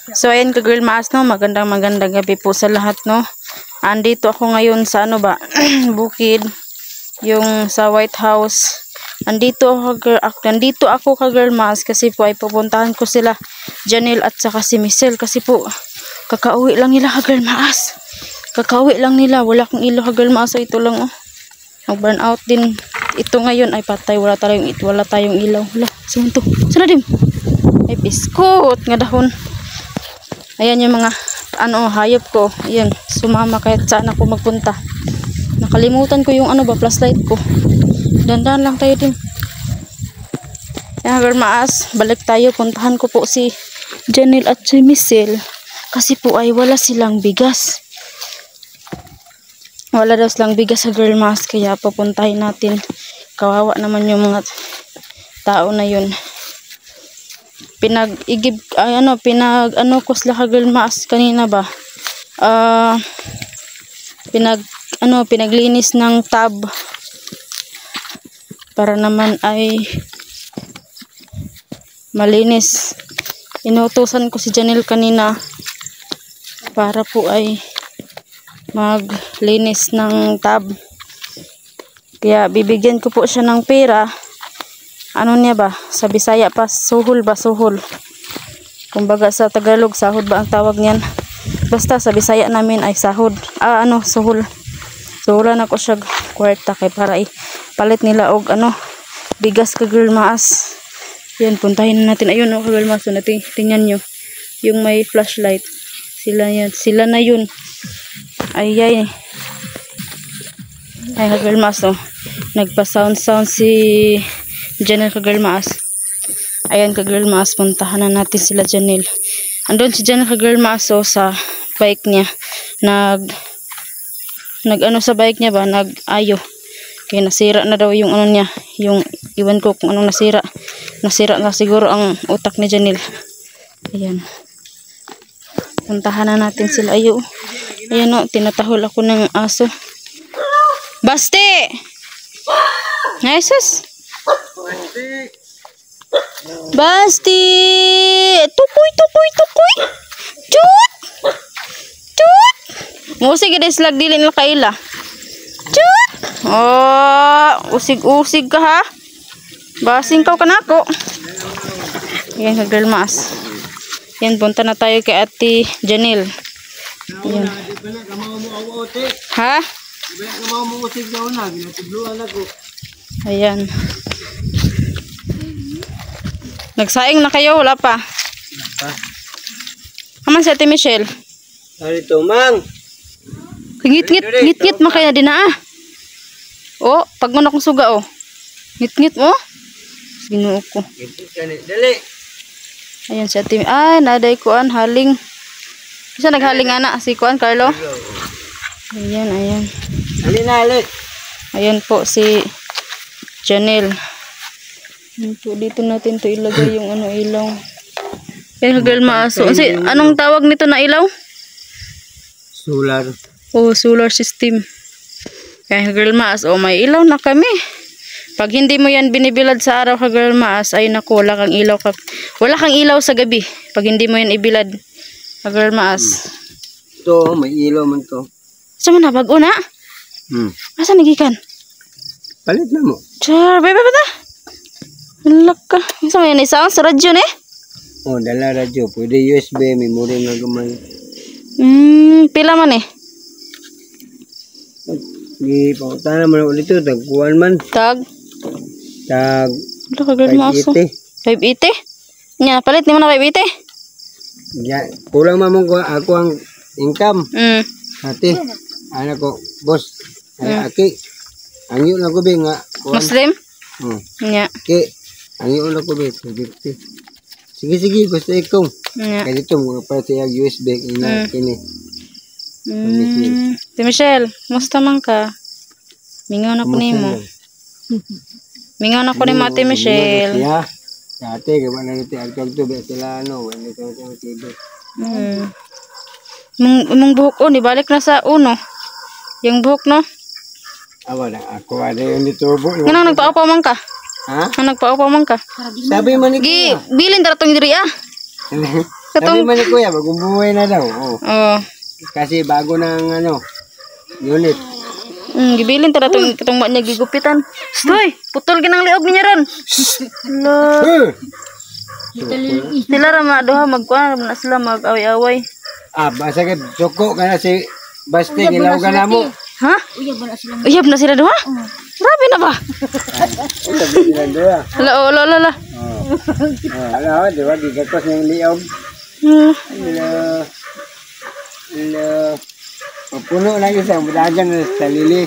So ayan ka girl maas no, magandang gabi po sa lahat no. Andito ako ngayon sa ano ba, bukid, yung sa White House. Nandito ako ka girl maas kasi po ay pupuntahan ko sila Janelle at saka si Michelle kasi po kakauwi lang nila ka girl maas. Kakauwi lang nila, wala akong ilaw ka girl maas. So ito lang oh. Mag-burn out din. Ito ngayon ay patay, wala tayong ilaw. Wala, saan to? Sana dim? Ay biskot nga dahon. Ayan yung mga hayop ko. Ayan, sumama kahit saan ako magpunta. Nakalimutan ko yung flashlight ko. Dandan lang tayo din. Ayan girl maas, balik tayo. Puntahan ko po si Janelle at si Michelle. Kasi po ay wala silang bigas. Wala daw silang bigas sa girl maas. Kaya papuntahin natin. Kawawa naman yung mga tao na yun. Pinag-igib ko sila ka girl maas kanina ba, pinaglinis ng tub para naman ay malinis. Inutusan ko si Janelle kanina para po ay maglinis ng tub, kaya bibigyan ko po siya ng pera. Ano niya ba? Sa Bisaya pa, suhol ba? Suhol. Kumbaga sa Tagalog, sahod ba ang tawag niyan? Basta sa Bisaya namin ay sahod. Suhol. Suhulan ako siya kwarta kay para palit nila og bigas ka girl maas. Yan, puntahin natin. Ayun ka girl maas. Tingnan nyo. Yung may flashlight. Sila na yun. Ay ka girl maas oh. Nagpa-sound si Janelle ka girl maas. Ayan ka girl maas, puntahan na natin sila Janelle. Andun si Janelle ka girl maas sa bike niya. Sa bike niya ba, nag-ayo. Kaya nasira na daw yung niya, yung iwan ko kung anong nasira. Nasira na siguro ang utak ni Janelle. Ayan. Puntahan na natin sila. Ayo. Ayan o, tinatahol ako ng aso. Basti! Jesus! Basti! Tukoy! Chut! Musig gid slag dili na kaila. Chut! Oh, usig ka ha. Basing ka kanako. Yan ka girl maas. Yan, punta na tayo kay Ate Janelle. Yan. Ha? Ayan. Nagsaing na kayo, wala pa. Aman si Ate Michelle. Arito, mang. Ngit makaya din na ah. Oh, pag mo na kong suga oh. Ngit mo. Sinuo ko. Dali. Ayan si Ate. Naday kuan haling. Isa naghaling ana si kuan Carlo. Ayan. Ali. Ayan po si Janelle. Dito natin to ilagay yung ilaw. Yan girl maaso. Anong tawag nito na ilaw? Solar. Oh, solar system. Kaya girl maas, may ilaw na kami. Pag hindi mo yan binibilad sa araw ka girl maas, ay naku, wala kang ilaw sa gabi. Pag hindi mo yan ibilad ka girl maas. Ito, may ilaw man to. Saan mo na, bago na? Asa nagikan? Palit na mo. Char, bebe ba ta? Alak ka. Saan mo yan isa? Sa radyo ni? Oh, dala radyo. Pwede USB, memory nga gamay. Pila man eh? Di, pautana man ulit ito. Tagpuan man. Tag? Ano ka girl maas? 580? Nya, palit ni mo na 580? Ya, kulang mamong ko ako ang income. Ate, anak ko, boss. Aki, ang yun ako ba nga. Muslim? Nya. Aki, ang yun ako ba, 250. Sige, basta ikaw. Kaya dito, mga para sa USB, kini. Si Michelle, musta man ka? Mingaw na ko ni mo. Mingaw na ko ni mo, Ate Michelle. Dati, gawa na natin ang kagto, sila wala ito ang tibo. Mong buhok ibalik na sa uno. Yung buhok no? Wala, ako ada yung turbo. Ganang nagpaupaw man ka? Ha? Nagpaupaw man ka? Sabi man bilin tara tong diri ah. Sabi man ni kuya, bagong buhay na daw. Oh. Kasi bago ng unit. Gibilin tara katong niya gigupitan. Stoy, putol ginang liog niya ron. Lo. Sila ra duha magkuan na sila mag-away-away. Basta ka suko ka na si Basti, ilaw ka na mo. Ha? Uyab na sila duha? Grabe na ba? Uyab na sila duha. Ala. Ala, di ba? Gigakos ng liog. Puno na isang budagan na talili.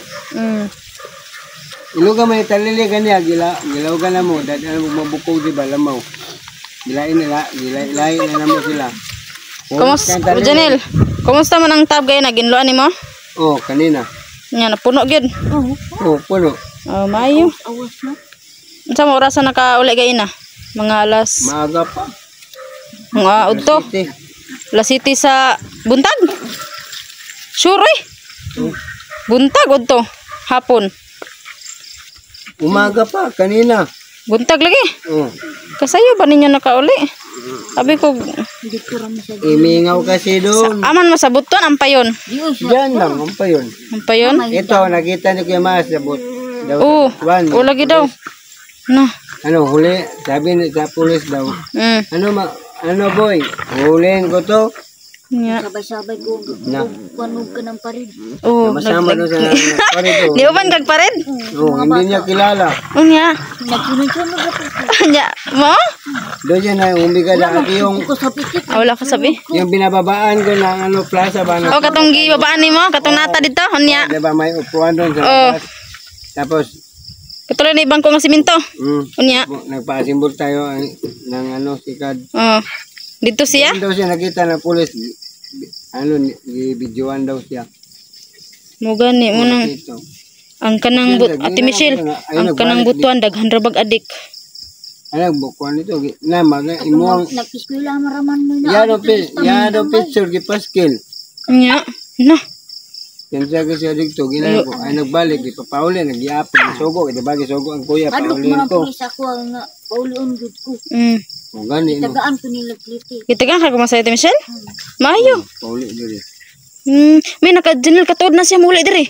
Ilo ka may talili kanya, gilaw ka na mo. Dahil ano mabukog, di ba, lamaw. Gilain na mo sila. Kumusta, Janel? Kumusta man ang tab gaya na? Ginloan ni mo? Kanina. Nga, napuno gid. Puno. Mayo. Sa mo orasan nakauli gaya na? Mga alas... Maaga pa. Mga udto. Alas City sa buntag. Sure eh. Buntag udto. Hapon. Umaga pa, kanina. Buntag lagi. Oo. Kasayo ba ninyo nakauli? Sabi ko, imingaw kasi doon. Aman mo sa buton, ampayon. Diyan lang, ampayon. Ampayon? Ito, nakita niyo kay Mas, sabot. Oo, lagi daw. No. Huli, sabi ni sa pulis daw. Ano boy, huliin ko to. Sabay-sabay ko, panog ka ng parid. Oo. Masama doon sa parid. Di ba man kagparid? Oo, hindi niya kilala. Unya. Nagsunod-sunod ako. Unya, mo? Doon siya na umbiga na yung... Wala ka sabi? Yung binababaan ko ng plaza ba? Katong gibabaan ni mo, katong nata dito, unya. Diba may upuan doon sa labas. Tapos... Katuloy na ibang ko nga siminto. Unya. Nagpasimbol tayo ng sikad. Dito siya? Doon siya nakita ng pulis. Gibidyoan daw siya. Mo gani mo nang ang kanang Ate Michelle, ang kanang butuan daghan ra bag adik. Bukuan ito na imuang nag-eskwela maraman mo na. Yado picture gipaskil. Nya, na. Kinsa kasi dito ginako ay nagbalik ipapauli nagiapon sugo di ba gisugo ang kuya pauli ko. Isa ko nga paulion gud ko. O gani no. Tagaan ko nila pliti. Kitagan ka kumasay Ate Michelle? Mayo. Pauli diri. May naka-general katuod na siya muli diri.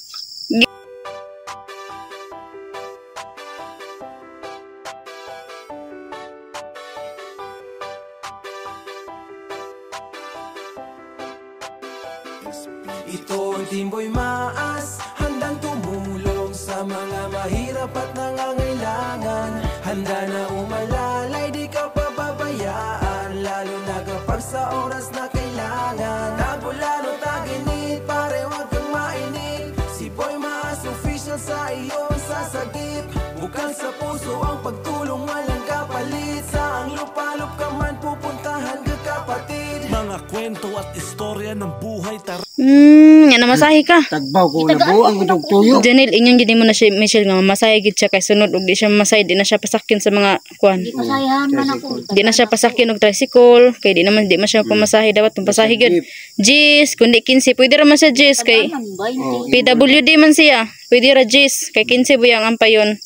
Ito ang Timboy Maas, handang tumulong sa mga mahirap at nangangailangan. Handa na umalalay, di ka pababayaan, lalo na kapag sa oras na kailangan. Tabulan o taginit, pare wag kang mainit. Si Boy Maas, official sa iyong sasagip. Bukal sa puso ang pagtulong, walang kapalit. Sa ang lupalop ka man, pupuntahan ka kapatid. Mga kwento at istorya ng buhay Nga namasahe ka. Tagbaw ko na buang ko tuyo. Janil, inyong gid mo na siya Michelle nga mamasahe gid siya kay sunod ug di siya mamasahe, di na siya pasakyan sa mga kuan. Di pasayahan man ako. Di na siya pasakyan og tricycle kay di man siya pamasahe dapat pasahe gid. Jis, kundi 15 pwede ra man siya Jis kay PWD man siya. Pwede ra Jis kay 15 buyang ampayon.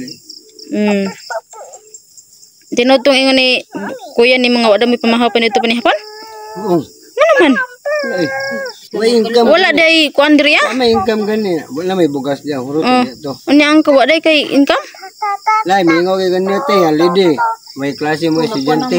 Tinutong ingon ni kuya ni mga wala may pamahaw pa nito panihapon? Oo. Ano naman? May income. Wala day kuan diri ya? May income gani. Wala may bugas diya. Hurot dito. Unya ang kawa day kay income? Lai mingaw kay ganito ya lidi. May klase mo estudyante.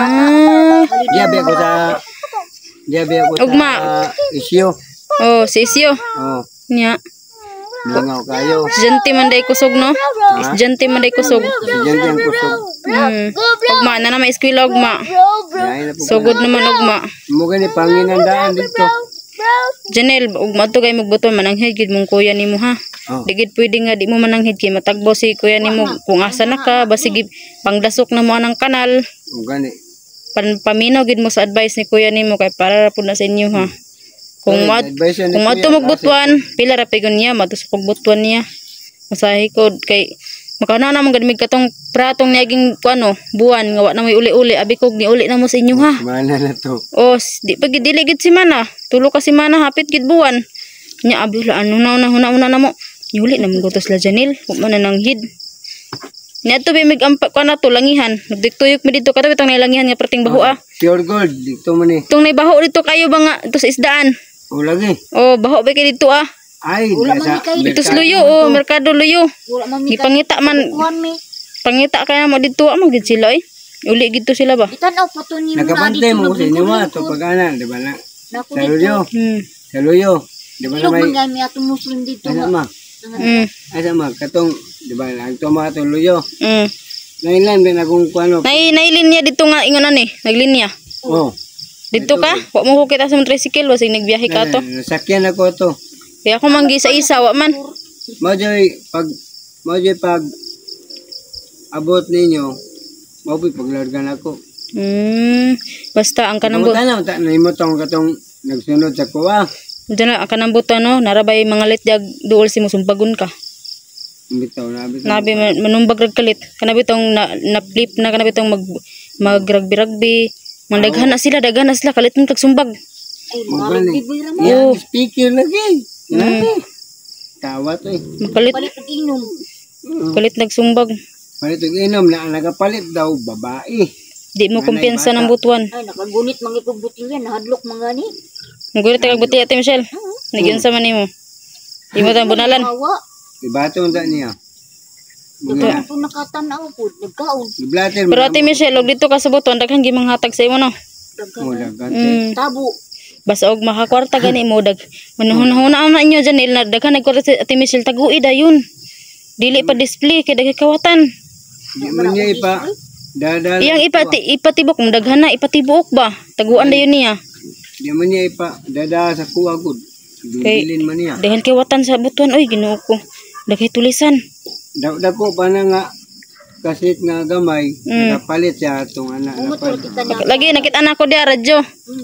Dia be ko sa isyo. Oh, si isyo. Oh. Nya. Mingaw kayo. Estudyante man day kusog no? Estudyante man day kusog. Estudyante ang kusog. Ugma na may eskwela ugma. Sugod naman ugma. Mo gani panginandaan dito. Janel, ugma to kay magbuton mananghid gid mong kuya nimo ha. Di gid pwede nga di mo mananghid kay matagbo si kuya nimo kung asa na ka basig pangdasok na mo anang kanal. O gani. Paminaw gid mo sa advice ni kuya nimo kay para pud na sa inyo ha. Kung mato magbutuan, pila ra pigon niya matusok og butuan niya. Masahi ko kay makana na man gadmig katong pratong niyaging kuano buwan nga wa na may uli-uli abi kog ni uli na mo sa inyo ha. Mana na to. Di pa gid dili gid si mana. Tulo ka si mana hapit gid buwan. Nya abi la ano na mo. Yuli na mo gutos la Janil, wa man nanghid. Niadto bi mig ampa ko na to langihan. Nagdituyok mi dito katabi tong langihan nga perting baho ah. Pure gold. Dito mo ni. Tong nay baho dito kayo ba nga ito sa isdaan. O lagi. Oh, baho ba kay dito ah. Ay, Wala nasa man kay- Dito sa luyo oh, merkado luyo. Wala man mi Gipangita man, kuhan mi. pangita kaya mo dito ah, magid sila eh. Uli gito sila ba? Itanaw pa to ni Nagkapantay mo sa inyo mga ito pag-anan, di ba na? Nako Sa luyo. Sa luyo. Di ba na Ilog may... man gami atong Muslim dito. Asa nga. ma? Mm. Asa ma? Katong, di ba na? Ang tuma itong luyo. Mm. Nailan din akong kuano. Nailinya dito nga ingon ani, naglinya. Oh. Dito ka, wa mo ko kita sa tricycle wasig nagbiyahe ka to. Nasakyan ako to. Kaya ako manggi sa isa wa man. Majoy pag abot ninyo, mabuhi paglargan ako. Basta ang kanang Kamutan na, naimotong katong nagsunod sa kuwa. Diyan na ang kanang buto no, narabay mga litjag duol si musumpagon ka. Bitaw na, bitaw. Nabi manumbag rag kalit. Kanabitong na flip na kanabitong mag rugby. Daghan na sila kalit ng tagsumbag. Ay, mga biboy ra mo. Yan, speaker lagi. Tawat eh. Kalit Palit og inom. kalit nagsumbag. Palit og inom na ang nagapalit daw, babae. Di mo kumpiyansa ng butuan. Ay, nakagunit mangipog buti yan. Nahadlok mga ni. Nagulit kag buti ate Michelle. Nagyan sa man nimo. Di mo tang bunalan. Awa. Ibato ang niya. Ito po nakatanaw po. Nagkaon. Iblater Pero ate Michelle, og dito ka sa butuan daghan gimang hatag sa imo no. mo Daghan. dagat. Tabo. Basta og makakwarta gani mo dag. Manahuna na inyo Janil na daghan nagkwarta sa ate Michelle taguid ayun. Dili pa display kay daghan kawatan. Di man niya ipa. Dadal. Iyang ipatibok mo daghan na ipatibok ba? Taguan dayon niya. Di man niya ipa. Dada sa kuwa gud. Bilin man niya. Daghan kawatan sa butuan oy Ginoo ko. Daghay tulisan. Dako pa na nga kasit nga gamay. Nakapalit siya itong anak na Motor pal. kita na. Lagi nakita na ko dia radyo.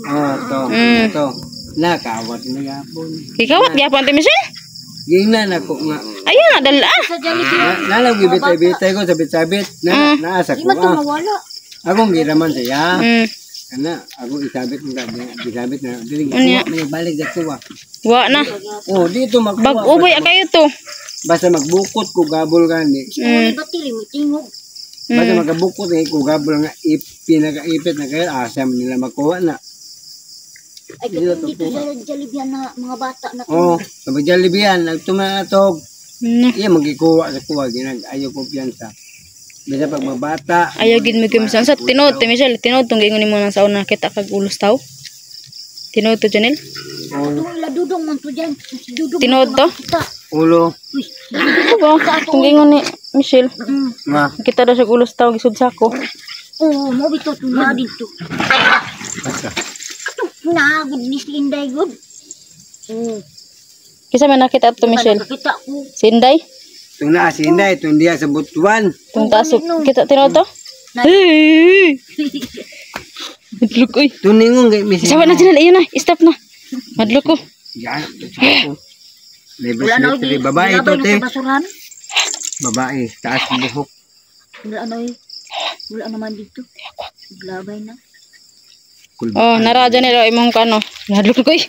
Ito. Nakawat na yapon. Ikawat gyapon ate Michelle. Ginan ako nga. Ayun na dala. Sa Jollibee. Nalang gibitay-bitay ko, sabit-sabit. Naasa Di ko man to mawala. Akong giraman siya. Mm. Kana, ako isabit nga. Isabit na. Dili, Unya. may balik sa kuwa. Wa na. Oh, dito magkuha. Bag-ubay kayo to. Basta magbukot ko gabol gani. May battery mo tingog. Basta magabukot ko gabol nga pinaka-ipit na kayo. Asam nila makuha na. Ay, dito sa Jollibee na mga bata na. Oh, sa Jollibee nagtumatog. Na. Iya magikuha sa kuwa. Ayaw kumpiyansa. Basta pag mabata. Ayaw gid mo kumsan sa tinod te Michelle, tinod tong gingon nimo nang sauna kita kag ulos taw. Tinod to Janel. Ito ila dudong man to dyan. Si Dudong. Tinod to. Kita. Ulo. Ba, tong gingon ni Michelle. Nga. Kita daw sa ulos taw gisud sa ako. Oo, mo bito to na dito. Basta. Na, good ni Sinday good. Oo. Kisa man nakita to Michelle. Nakita ko. Sinday. Itong naasinda, itong diya sa butuan. Tong tasok kita tinod to. Hey. Madlok oy. Tuningong kay Miss. Sawa na Janel, ayun na, stop na. Madlok ko. Yan. Wala na Level babae ito, Labay te. na sa basurahan. Babae, taas ng buhok. Wala na eh. Wala naman dito. Labay na. Oh, nara Janel imong kano. Madlok ko oy.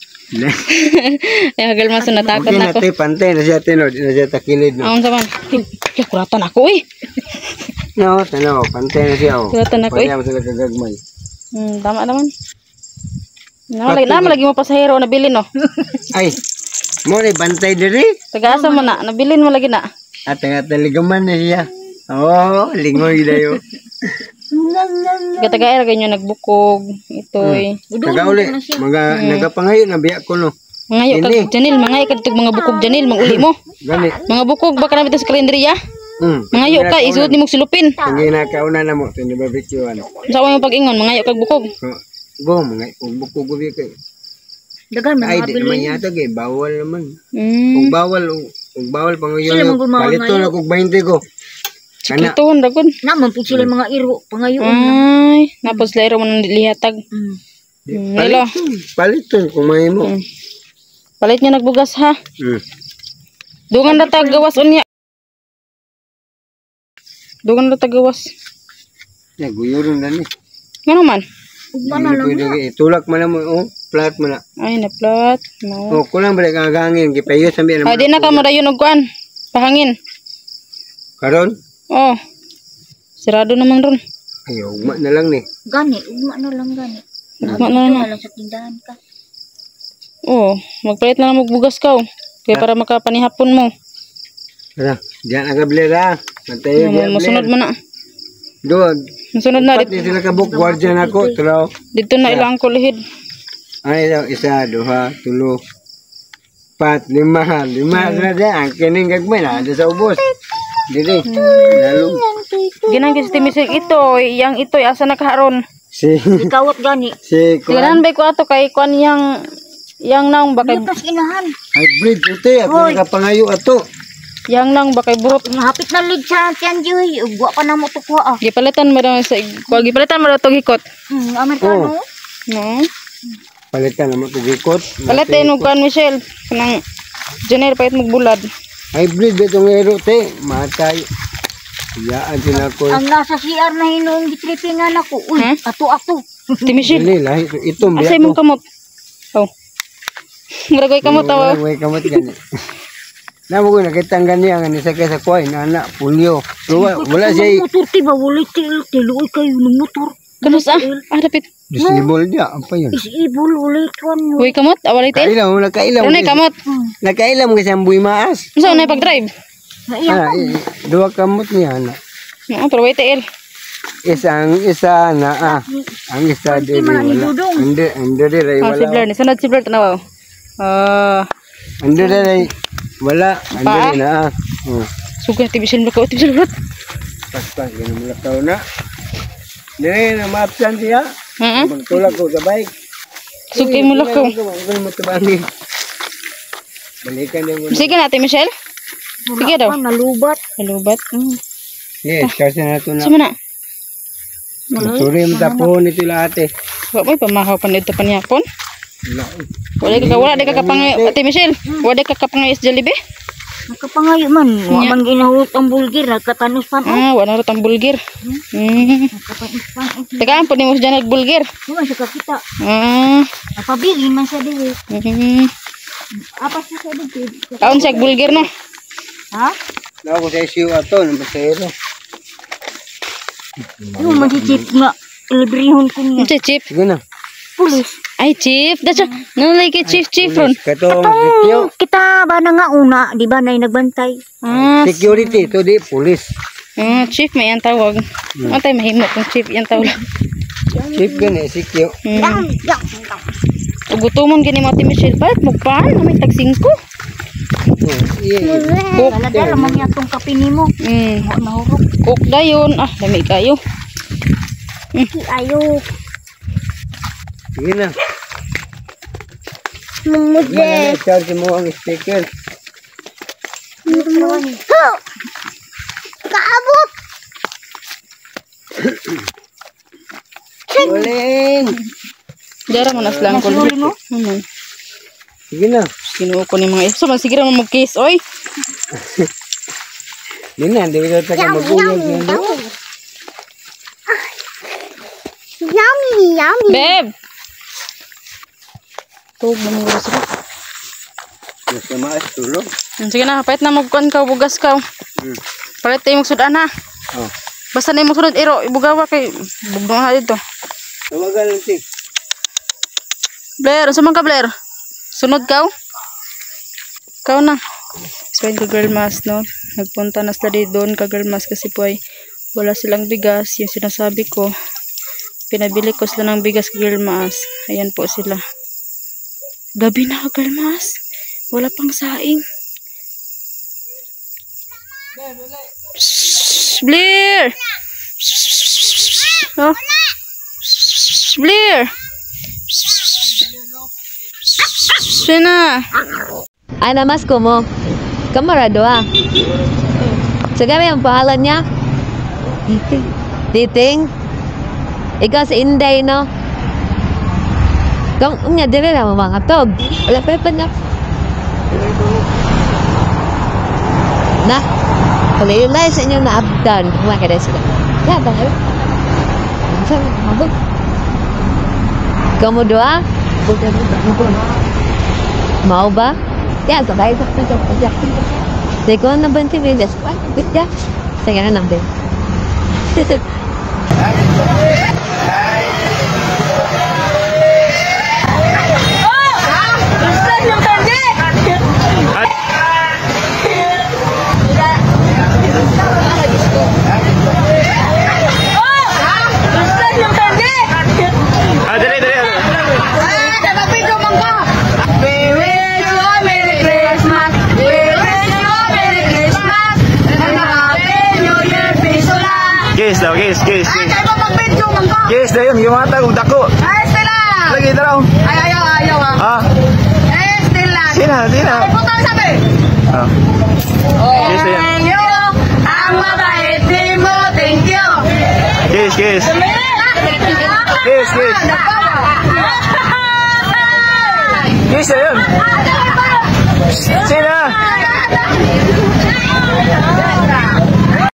Ay hagal maso natakot Okay na na, ako. te, pantay na siya, tinod. Na siya takilid, no? Aon sa man. Kaya kuratan ako eh. No, tanaw, pantay na siya, oh. Kuratan ako eh. Panyam sila kagagmay. Tama naman. Lagi mo pasahero nabilin no. Ay, mo ni bantay diri. Tagaasa mo na, nabilin mo lagi na. At nga taligaman na siya. Oh, lingoy dayo. Gatagair ganyo nagbukog itoy. Nagauli, nagapangayo na biya ko, no? Mangayo Ini. kag Janil, mangay kag mga bukog Janil, manguli mo. Gani. Mga bukog baka na bitaw sa kalendriya. Mangayo ka isuot nimo silupin. Hindi na kauna na mo, hindi barbecue, ano? Sa mo pag-ingon, mangayo kag bukog. Go, mga buko ko biya kay. Dagan man Ay, di naman mabili. yata kay, bawal naman. Mm. Kung bawal pang Sila yun, man gumawa palito ngayon. na kung 20 ko. Kana, Ito dagon. Naman po sila mga iro. Pangayoon na. Ay, napos lairo mo nang lihatag. Nilo. palito, kumain mo. Palit niya nagbugas ha. Hmm. Dungan na tagawas unya. Dungan na tagawas. Guyuron na ni. Ngano man? Ugma na lang na. Tulak mo na mo, oh, flat mo na. Ay, naplat. No. Oh, kulang balik ang hangin, kipayo sa miyan. Ay, di na ka mo dayon og kuan. Pahangin. Karon, Oh. Sirado naman ron. Ay, ugma na lang ni. Gani, ugma na lang gani. Ugma na lang. Wala sa tindahan ka. Oh, magpalit na lang magbugas ka. Kaya para makapanihapon mo. Tara, diyan aga blera. Mantay diyan. Masunod mo na. Doon. Masunod na. Pati sila kabuk guardian ako. Tulaw. Dito na ilang ko lihid. Ay, isa, duha, tulo. 4, 5. 5 na diyan. Kining gagmay na. Ada sa ubos. Dili. Lalo. Ginang kasi timisig ito. Yang ito, asa nakaharon. Si. Ikawat gani. Si. Tignan ba ko ato kay kuan yang nang bakay Lutas inahan. Hybrid puti. Ako nakapangayo ato. yang nang bakay buhok. Hapit na lid sa tiyan Joy. Ugwa pa na mo to kuha. Gipalitan mo daw sa gipalitan mo daw to hikot. Amerikano. No. Palitan naman ito gikot. Palitan mo kuan Michelle. Kanang Janeiro pait magbulad. Hybrid itong ero te. Matay. Iyaan sila ko. Ang nasa CR na hinuong gitripingan ako. Uy, ato. Ti Michelle. Dili lahi. Itong Asay mong kamot. Oh. Ngaragay kamot tawa. Way kamot gani. Namo ko nakitang gani ang isa kay sa kuay na anak pulyo. Wala siya. Motor ti ba wala tiluoy kayo ng motor. Kanos dapit. Disable dia apa yun? Isibol wala kuan. Uy kamot, awalay tail. Kailam, nakailam. Ano kamot? Nakailam kasi ang buhay maas. Unsa na pag-drive? Dua kamot niya anak. No, pero wait tail. Isa na ang isa dili wala. Ande ray Si wala. Blair ni sunod si Blair tanaw. Ande ray wala. Ande na. Sugah ti Michelle ko, ti Michelle. Pas ganun lakaw na. Dili na maapsan siya. Magtulak ko sa bike. Sugay mo lakaw. Ano mo tabangin? Balikan yung Sige na ti Michelle. Sige daw. Nalubat. Nalubat. yes, kasi na ito na. Sama na. Sorry mo tapon ito lahat eh. Wa mo pamahaw pa nito panihapon. Wala ka kapangay Ate Michelle. Wala ka kapangay is Jollibee. Nakapangayo man. Wa man ginahulot ang bulgir. Nagkatanos pan. Wala ra tang bulgir. Nagkatanos pan. Tagaan po ni mo dyan nagbulgir. Wala siya kakita. Napabili man siya dili. Apa siya sa dili? Kaon siya bulgir no. Ha? Nawa ko sa issue ato ng pasero. Yung mag-chip nga. Librehon ko niya. Unsa chip? Sige na. Pulis. Ay chief, dacha. Nanay kay chief ron. Katong Kita ba na nga una, di ba na nagbantay? security to di police. Chief may ang tawag. Antay mahimo kung chief yang tawag. Chief gani secure. Ugutumon gini mo Ate Michelle, ba't mo pa? May tag 5. Dala man niya tong kape nimo. Nahurok. Cook dayon. Dami kayo. Ayo. Sige na. Mumudye. Charge mo ang speaker. Kaabot. Uling. Dara mo naslang ko. Sige na. Kinuha ko ni mga iso. Sige ra mo mag-kiss, oy. Hindi na, hindi ka taga mag-uyog. Yummy. Beb! Tug mo mga gusto. Gusto maas tulog. Sige na, pahit na magkuhan ka, bugas ka. Palit tayo magsudan ha. Basta na yung magsunod, ero, ibugawa kay bugdong ha dito. Tawagan lang tik. Blair, sumang ka Blair? Sunod ka? Ikaw na. So, yung girl mask, no? Nagpunta na sila doon ka girl mask kasi po ay wala silang bigas. Yung sinasabi ko, pinabili ko sila ng bigas girl mask. Ayan po sila. Gabi na girl mask. Wala pang saing. Blair! Oh. Blair! Sina! Ay, namas ko mo. Kamarado ah. Sagami ang pangalan niya? Titing. Titing? Ikaw si Inday, no? Kung nga, dili na mga tog. Wala pa na. Na? Palilay sa inyo na abdan. Kumain ka na sila. Kaya ba kayo? Saan? Mabog? Kamu doa? Mau ba? Ya, sabay sa pagkakasya. Sige ko na 20 minutes. Wait ya. Sige, hanap din. Guys daw, guys. Guys daw yun, gimata kung dako. Ay, Stella! Lagi daw. Ayaw Ha? Eh, Stella! Sina. Ay, putang sabi! Ah. Guys daw yan. Thank you! Ang mabait mo, thank you! Guys. Guys. Guys daw yun. Sina.